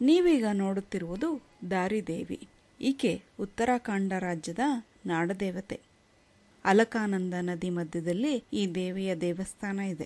ನೀವೀಗ ನೋಡುತ್ತಿರುವುದು ದಾರಿದೇವಿ. ಈಕೆ ಉತ್ತರಾಖಂಡ ರಾಜ್ಯದ ನಾಡದೇವತೆ. ಅಲಕಾನಂದ ನದಿ ಮಧ್ಯದಲ್ಲಿ ಈ ದೇವಿಯ ದೇವಸ್ಥಾನ ಇದೆ.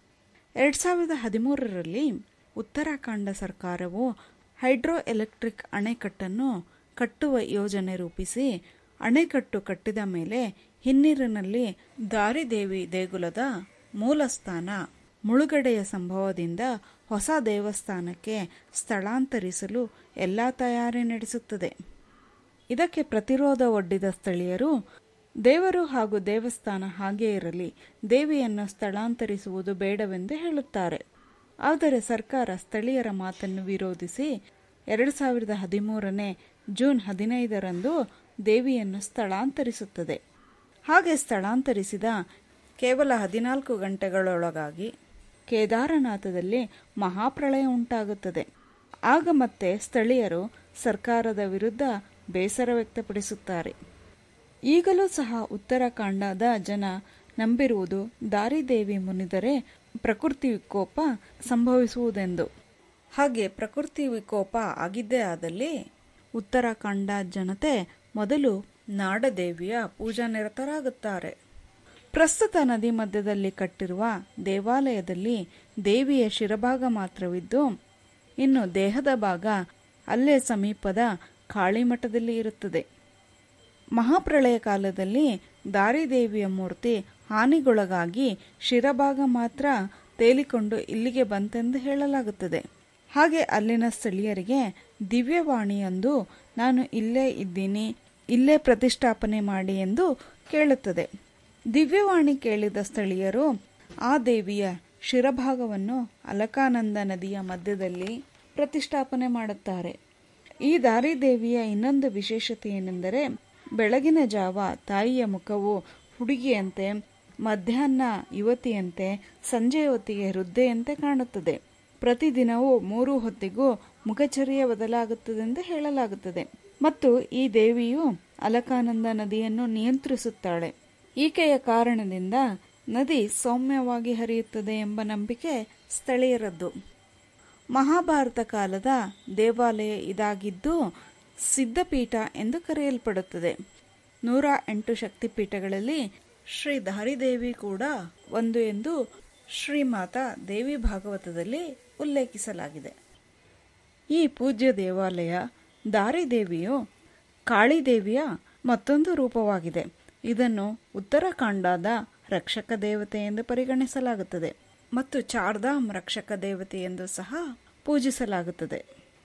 2013ರಲ್ಲಿ ಉತ್ತರಾಖಂಡ ಸರ್ಕಾರವು ಹೈಡ್ರೋ ಎಲೆಕ್ಟ್ರಿಕ್ ಅಣೆಕಟ್ಟನ್ನು ಕಟ್ಟುವ ಯೋಜನೆ ರೂಪಿಸಿ ಅಣೆಕಟ್ಟು ಕಟ್ಟಿದ ಮೇಲೆ ಹಿನ್ನೀರಿನಲ್ಲಿ ದಾರಿದೇವಿ ದೇಗುಲದ ಮೂಲಸ್ಥಾನ ಮುಳುಗಡೆಯ ಸಂಭವದಿಂದ ಹೊಸ ದೇವಸ್ಥಾನಕ್ಕೆ ಸ್ಥಳಾಂತರಿಸಲು ಎಲ್ಲ ತಯಾರಿ ನಡೆಸುತ್ತದೆ. ಇದಕ್ಕೆ ಪ್ರತಿರೋಧ ಒಡ್ಡಿದ ಸ್ಥಳೀಯರು ದೇವರು ಹಾಗೂ ದೇವಸ್ಥಾನ ಹಾಗೇ ಇರಲಿ, ದೇವಿಯನ್ನು ಸ್ಥಳಾಂತರಿಸುವುದು ಬೇಡವೆಂದು ಹೇಳುತ್ತಾರೆ. ಆದರೆ ಸರ್ಕಾರ ಸ್ಥಳೀಯರ ಮಾತನ್ನು ವಿರೋಧಿಸಿ 2013 ಜೂನ್ 15ರಂದು ದೇವಿಯನ್ನು ಸ್ಥಳಾಂತರಿಸುತ್ತದೆ. ಹಾಗೆ ಸ್ಥಳಾಂತರಿಸಿದ ಕೇವಲ 14 ಗಂಟೆಗಳೊಳಗಾಗಿ ಕೇದಾರನಾಥದಲ್ಲಿ ಮಹಾಪ್ರಳಯ ಉಂಟಾಗುತ್ತದೆ. ಆಗ ಮತ್ತೆ ಸ್ಥಳೀಯರು ಸರ್ಕಾರದ ವಿರುದ್ಧ ಬೇಸರ ವ್ಯಕ್ತಪಡಿಸುತ್ತಾರೆ. ಈಗಲೂ ಸಹ ಉತ್ತರಾಖಂಡದ ಜನ ನಂಬಿರುವುದು ದಾರಿದೇವಿ ಮುನಿದರೆ ಪ್ರಕೃತಿ ವಿಕೋಪ ಸಂಭವಿಸುವುದೆಂದು. ಹಾಗೆ ಪ್ರಕೃತಿ ವಿಕೋಪ ಆಗಿದ್ದೇ ಆದಲ್ಲಿ ಉತ್ತರಾಖಂಡ ಜನತೆ ಮೊದಲು ನಾಡದೇವಿಯ ಪೂಜಾ ನಿರತರಾಗುತ್ತಾರೆ. ಪ್ರಸ್ತುತ ನದಿ ಮಧ್ಯದಲ್ಲಿ ಕಟ್ಟಿರುವ ದೇವಾಲಯದಲ್ಲಿ ದೇವಿಯ ಶಿರಭಾಗ ಮಾತ್ರವಿದ್ದು, ಇನ್ನು ದೇಹದ ಭಾಗ ಅಲ್ಲೇ ಸಮೀಪದ ಕಾಳಿಮಠದಲ್ಲಿ ಇರುತ್ತದೆ. ಮಹಾಪ್ರಳಯ ಕಾಲದಲ್ಲಿ ದಾರಿದೇವಿಯ ಮೂರ್ತಿ ಹಾನಿಗೊಳಗಾಗಿ ಶಿರಭಾಗ ಮಾತ್ರ ತೇಲಿಕೊಂಡು ಇಲ್ಲಿಗೆ ಬಂತೆಂದು ಹೇಳಲಾಗುತ್ತದೆ. ಹಾಗೆ ಅಲ್ಲಿನ ಸ್ಥಳೀಯರಿಗೆ ದಿವ್ಯವಾಣಿಯೊಂದು ನಾನು ಇಲ್ಲೇ ಇದ್ದೀನಿ, ಇಲ್ಲೇ ಪ್ರತಿಷ್ಠಾಪನೆ ಮಾಡಿ ಎಂದು ಕೇಳುತ್ತದೆ. ದಿವ್ಯವಾಣಿ ಕೇಳಿದ ಸ್ಥಳೀಯರು ಆ ದೇವಿಯ ಶಿರಭಾಗವನ್ನು ಅಲಕಾನಂದ ನದಿಯ ಮಧ್ಯದಲ್ಲಿ ಪ್ರತಿಷ್ಠಾಪನೆ ಮಾಡುತ್ತಾರೆ. ಈ ದಾರಿದೇವಿಯ ಇನ್ನೊಂದು ವಿಶೇಷತೆ ಏನೆಂದರೆ, ಬೆಳಗಿನ ಜಾವ ತಾಯಿಯ ಮುಖವು ಹುಡುಗಿಯಂತೆ, ಮಧ್ಯಾಹ್ನ ಯುವತಿಯಂತೆ, ಸಂಜೆ ಹೊತ್ತಿಗೆ ವೃದ್ಧೆಯಂತೆ ಕಾಣುತ್ತದೆ. ಪ್ರತಿದಿನವೂ 3 ಹೊತ್ತಿಗೂ ಮುಖಚರ್ಯೆ ಬದಲಾಗುತ್ತದೆಂದು ಹೇಳಲಾಗುತ್ತದೆ. ಮತ್ತು ಈ ದೇವಿಯು ಅಲಕಾನಂದ ನದಿಯನ್ನು ನಿಯಂತ್ರಿಸುತ್ತಾಳೆ. ಈಕೆಯ ಕಾರಣದಿಂದ ನದಿ ಸೌಮ್ಯವಾಗಿ ಹರಿಯುತ್ತದೆ ಎಂಬ ನಂಬಿಕೆ ಸ್ಥಳೀಯರದ್ದು. ಮಹಾಭಾರತ ಕಾಲದ ದೇವಾಲಯ ಇದಾಗಿದ್ದು ಸಿದ್ಧಪೀಠ ಎಂದು ಕರೆಯಲ್ಪಡುತ್ತದೆ. 108 ಶಕ್ತಿಪೀಠಗಳಲ್ಲಿ ಶ್ರೀ ದಾರಿದೇವಿ ಕೂಡ ಒಂದು ಎಂದು ಶ್ರೀಮಾತಾ ದೇವಿ ಭಾಗವತದಲ್ಲಿ ಉಲ್ಲೇಖಿಸಲಾಗಿದೆ. ಈ ಪೂಜ್ಯ ದೇವಾಲಯ ದಾರಿದೇವಿಯು ಕಾಳಿದೇವಿಯ ಮತ್ತೊಂದು ರೂಪವಾಗಿದೆ. ಇದನ್ನು ಉತ್ತರಾಖಂಡದ ರಕ್ಷಕ ದೇವತೆ ಎಂದು ಪರಿಗಣಿಸಲಾಗುತ್ತದೆ ಮತ್ತು ಚಾರ್ಧಾಮ್ ರಕ್ಷಕ ದೇವತೆ ಎಂದು ಸಹ ಪೂಜಿಸಲಾಗುತ್ತದೆ.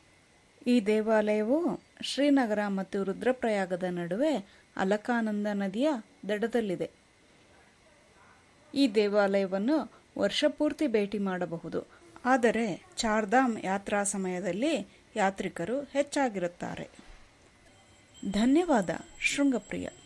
ಈ ದೇವಾಲಯವು ಶ್ರೀನಗರ ಮತ್ತು ರುದ್ರಪ್ರಯಾಗದ ನಡುವೆ ಅಲಕಾನಂದ ನದಿಯ ದಡದಲ್ಲಿದೆ. ಈ ದೇವಾಲಯವನ್ನು ವರ್ಷಪೂರ್ತಿ ಭೇಟಿ ಮಾಡಬಹುದು. ಆದರೆ ಚಾರ್ಧಾಮ್ ಯಾತ್ರಾ ಸಮಯದಲ್ಲಿ ಯಾತ್ರಿಕರು ಹೆಚ್ಚಾಗಿರುತ್ತಾರೆ. ಧನ್ಯವಾದ ಶೃಂಗಪ್ರಿಯ.